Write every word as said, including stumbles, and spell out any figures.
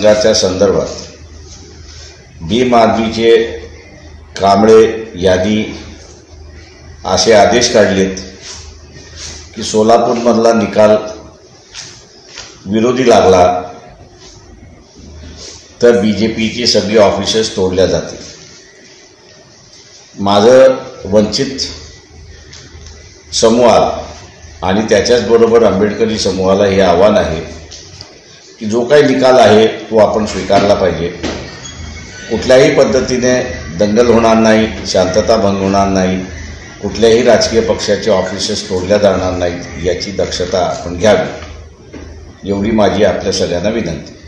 मतदारसंघाच्या संदर्भात भीम आर्मीचे कांबळे यादी असे आदेश काढलेत की सोलापूरमधला निकाल विरोधी लागला तर बी जे पीची सगळी ऑफिसेस तोडल्या जातील। माझं वंचित समूहाला आणि त्याच्याचबरोबर आंबेडकरी समूहाला हे आव्हान आहे की जो काही निकाल आहे तो आपण स्वीकारला पाहिजे। कुठल्याही पद्धतीने दंगल होणार नाही, शांतता भंग होणार नाही, कुठल्याही राजकीय पक्षाचे ऑफिसेस तोडल्या जाणार नाहीत याची दक्षता आपण घ्यावी, एवढी माझी आपल्या सगळ्यांना विनंती।